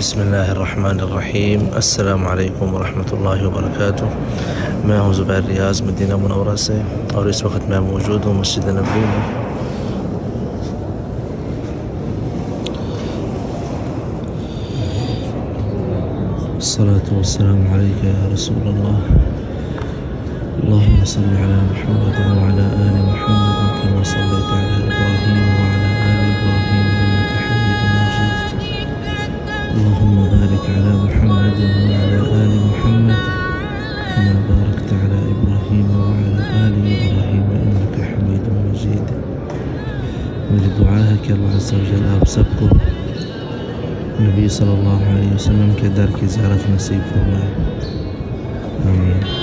بسم الله الرحمن الرحيم. السلام عليكم ورحمة الله وبركاته. मैं हूँ ज़ुबैर रियाज़ Medina Munawwara से और इस वक्त मैं मौजूद हूँ मस्जिद नबवी में। الصلاة والسلام عليك يا رسول الله. اللهم صل على محمد وعلى آل محمد كما صليت على إبراهيم وعلى آل إبراهيم إنك حميد مجيد. اللهم بارك على محمد وعلى آل محمد كما باركت على إبراهيم وعلى آل إبراهيم إنك حميد مجيد. मेरे दुआ है कि अल्लाह अज़्ज़ा व जल आप सबको नबी सल्लल्लाहु अलैहि वसल्लम के दर की ज़ियारत नसीब फरमाए। आमीन।